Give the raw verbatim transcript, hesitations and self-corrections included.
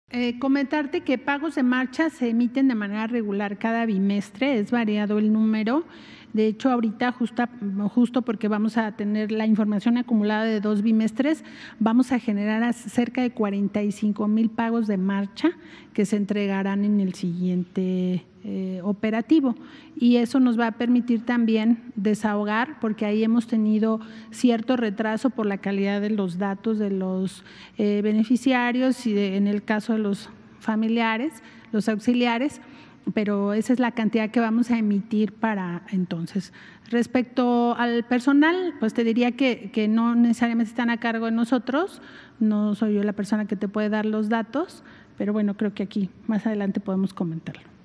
Eh, comentarte que pagos de marcha se emiten de manera regular cada bimestre, es variado el número. De hecho, ahorita justa, justo porque vamos a tener la información acumulada de dos bimestres, vamos a generar cerca de cuarenta y cinco mil pagos de marcha que se entregarán en el siguiente eh, operativo. Y eso nos va a permitir también desahogar, porque ahí hemos tenido cierto retraso por la calidad de los datos de los eh, beneficiarios y de, en el caso de los familiares, los auxiliares, pero esa es la cantidad que vamos a emitir para entonces. Respecto al personal, pues te diría que, que no necesariamente están a cargo de nosotros, no soy yo la persona que te puede dar los datos, pero bueno, creo que aquí más adelante podemos comentarlo.